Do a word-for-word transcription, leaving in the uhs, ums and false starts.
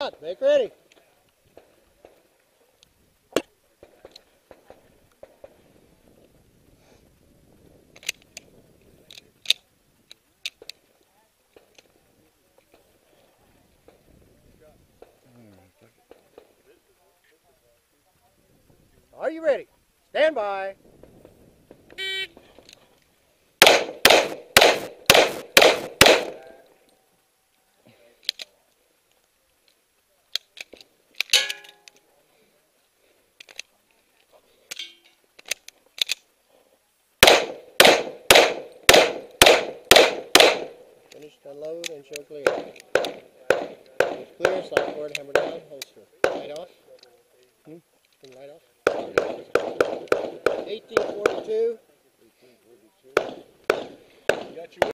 Make ready. Are you ready? Stand by. Finish, unload, and show clear. It's clear, slide forward, hammer down, holster. Light off. Hmm? Turn the light off. eighteen forty-two.